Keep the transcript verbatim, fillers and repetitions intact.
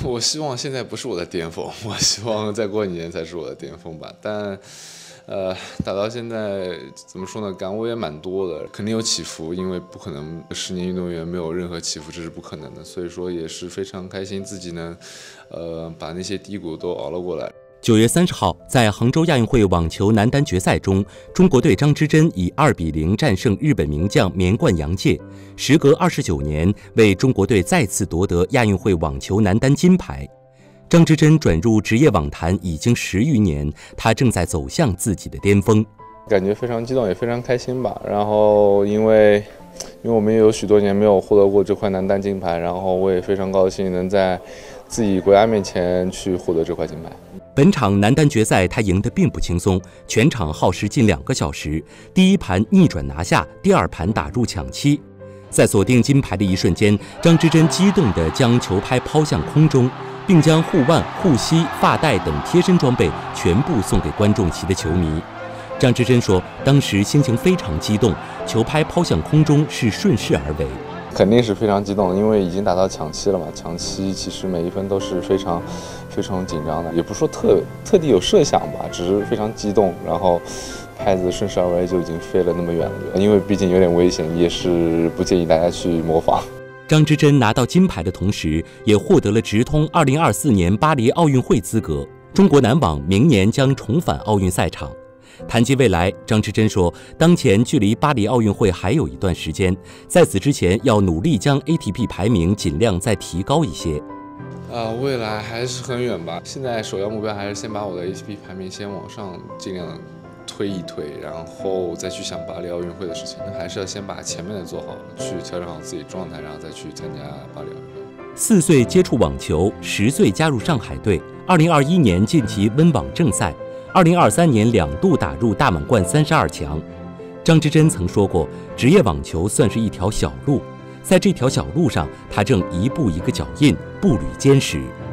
我希望现在不是我的巅峰，我希望再过几年才是我的巅峰吧。但，呃，打到现在怎么说呢？感悟也蛮多的，肯定有起伏，因为不可能十年运动员没有任何起伏，这是不可能的。所以说也是非常开心自己能，呃，把那些低谷都熬了过来。 九月三十号，在杭州亚运会网球男单决赛中，中国队张之臻以二比零战胜日本名将棉冠洋介，时隔二十九年为中国队再次夺得亚运会网球男单金牌。张之臻转入职业网坛已经十余年，他正在走向自己的巅峰， 感觉非常激动，也非常开心吧。然后因为因为我们也有许多年没有获得过这块男单金牌，然后我也非常高兴能在自己国家面前去获得这块金牌。 本场男单决赛他赢得并不轻松，全场耗时近两个小时，第一盘逆转拿下，第二盘打入抢七。在锁定金牌的一瞬间，张之臻激动地将球拍抛向空中，并将护腕、护膝、发带等贴身装备全部送给观众席的球迷。张之臻说，当时心情非常激动，球拍抛向空中是顺势而为。 肯定是非常激动，因为已经打到抢七了嘛。抢七其实每一分都是非常非常紧张的，也不是说特特地有设想吧，只是非常激动，然后拍子顺势而为就已经飞了那么远了。因为毕竟有点危险，也是不建议大家去模仿。 张之臻拿到金牌的同时，也获得了直通二零二四年巴黎奥运会资格。中国男网明年将重返奥运赛场。谈及未来，张之臻说，当前距离巴黎奥运会还有一段时间，在此之前要努力将 A T P 排名尽量再提高一些。 啊、呃，未来还是很远吧。现在首要目标还是先把我的 A T P 排名先往上尽量推一推，然后再去想巴黎奥运会的事情。那还是要先把前面的做好，去调整好自己状态，然后再去参加巴黎奥运会。 四岁接触网球，十岁加入上海队，二零二一年晋级温网正赛。二零二三年两度打入大满贯三十二强。张之臻曾说过，职业网球算是一条小路，在这条小路上，他正一步一个脚印，步履坚实。